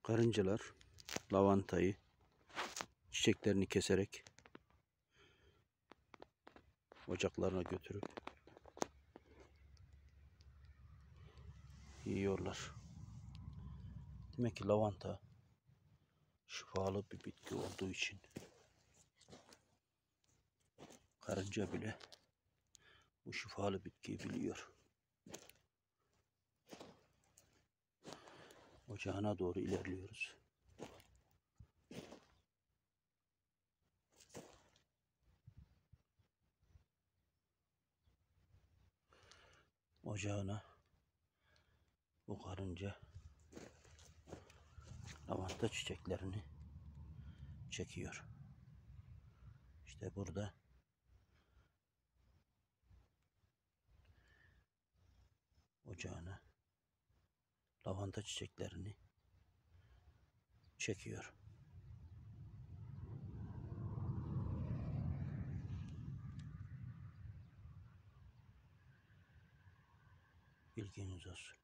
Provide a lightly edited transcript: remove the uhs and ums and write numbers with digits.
Karıncalar lavantayı çiçeklerini keserek ocaklarına götürüp yiyorlar. Demek ki lavanta şifalı bir bitki olduğu için karınca bile bu şifalı bitkiyi biliyor. Ocağına doğru ilerliyoruz. Ocağına bu karınca lavanta çiçeklerini çekiyor. İşte burada ocağına lavanta çiçeklerini çekiyor. Bilginiz olsun.